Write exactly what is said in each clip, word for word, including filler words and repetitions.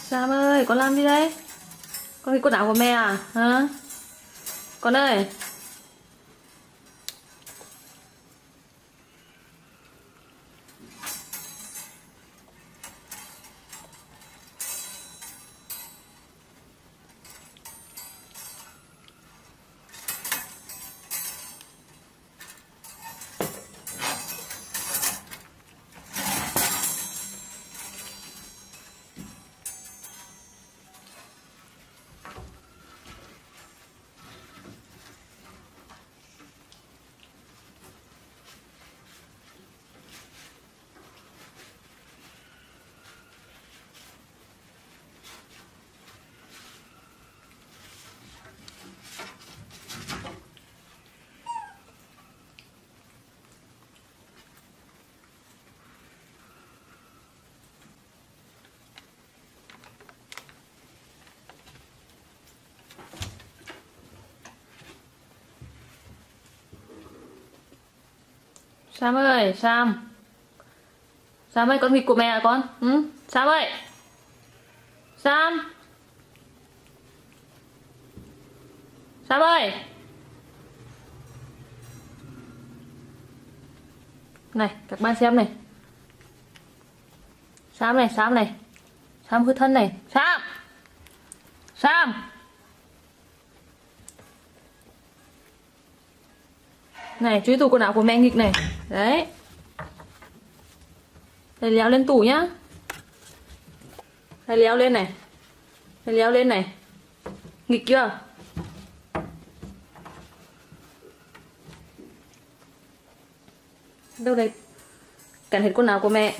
Sam ơi, con làm gì đấy? Con cái quần áo của mẹ à? Hả? Con ơi. Sam ơi, Sam. Sam ơi, con nghịch của mẹ à con? Ừ? Sam ơi. Sam. Sam ơi. Này, các bạn xem này. Sam này, Sam này. Sam hư thân này. Sam. Sam. Này, chui tủ quần áo của mẹ nghịch này. Đấy. Đây léo lên tủ nhá. Đây léo lên này. Đây léo lên này. Nghịch chưa? Đâu đây? Cắn hết quần áo của mẹ.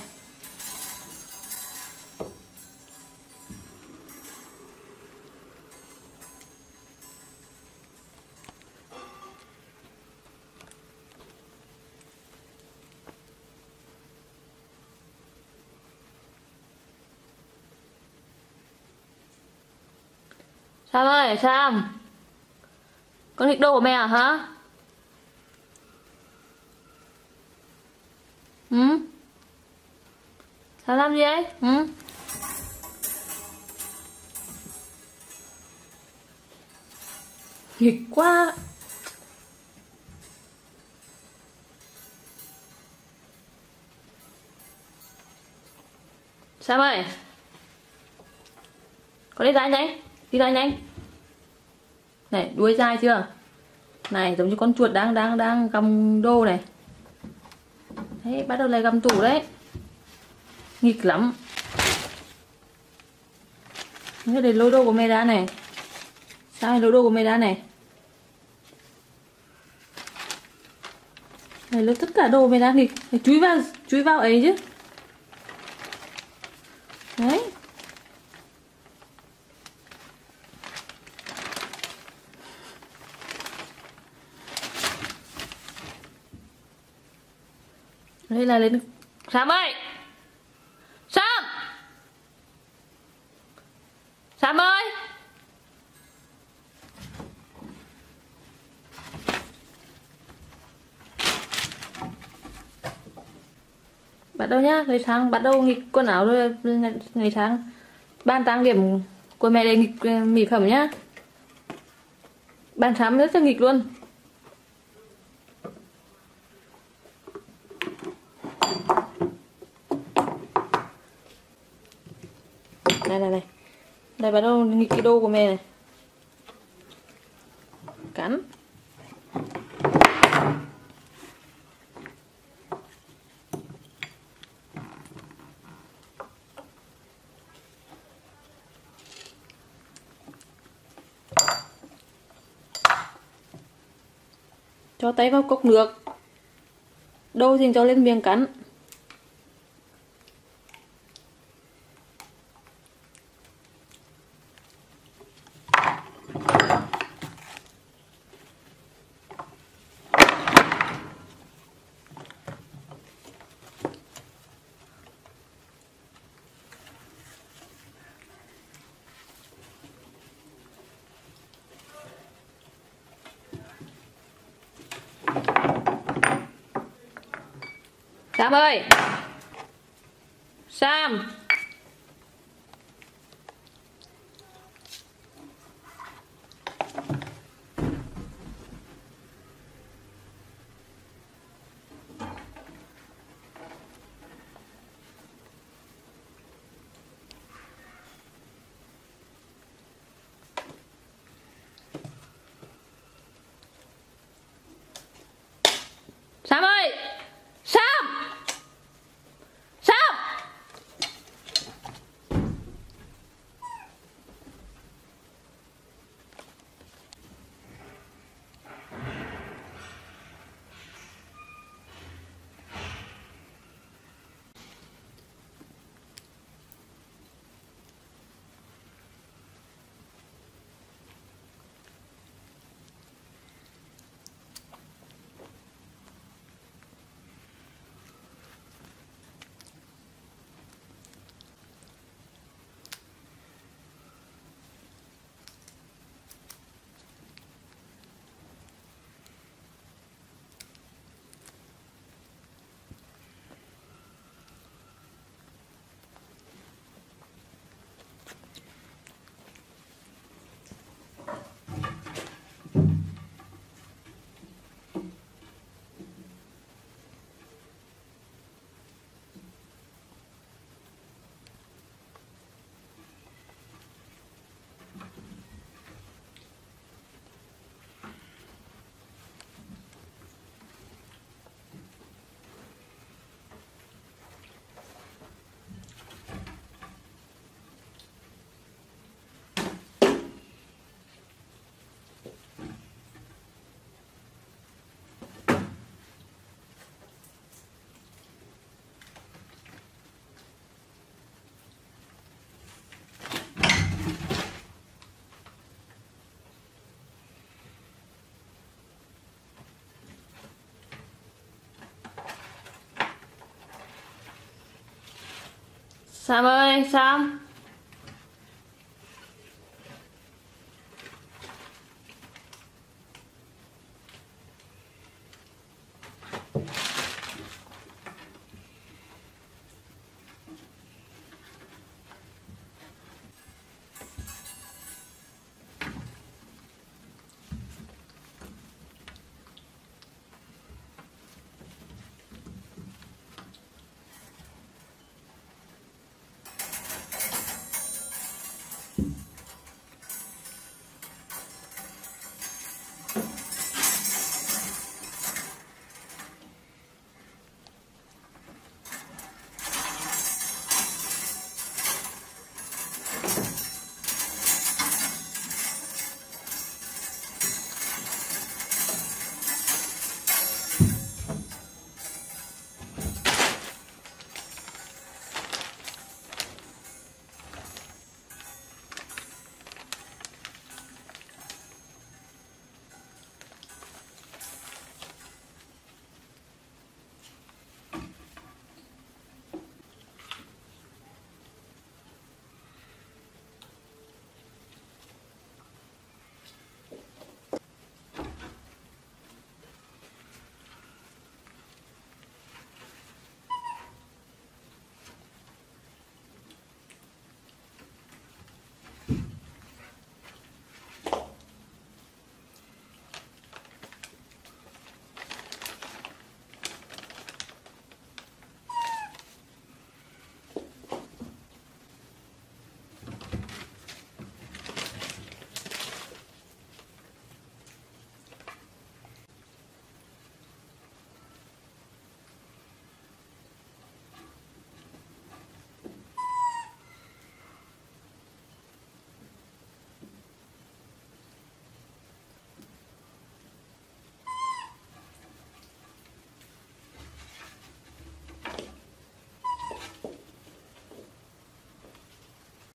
Sam ơi, Sam. Con nghịch đồ của mẹ à hả? Ừ? Sam làm gì ấy? Ừ? Nghịch quá. Sam ơi. Con đi ra nhanh. Đi ra nhanh. Này, đuôi dài chưa? Này, giống như con chuột đang đang đang găm đô này. Đấy, bắt đầu lại găm tủ đấy. Nghịch lắm. Nhớ để lôi đồ của mẹ ra này. Sao lôi đồ của mẹ ra này? Này, lôi tất cả đồ của mẹ ra nghịch. Này, chui vào, chui vào ấy chứ. Đấy. Đây là lên. Sam ơi. Sam. Sam ơi. Bắt đầu nhá, lấy sang bắt đầu nghịch quần áo rồi lấy sang ban trang điểm của mẹ để nghịch mỹ phẩm nhá. Ban Sam rất là nghịch luôn. Này này này. Đây bắt đầu nghịch cái đồ của mẹ này. Cắn. Cho tay vào cốc nước. Đâu thì cho lên miệng cắn. Sam ơi. Sam. Sam ơi, Sam.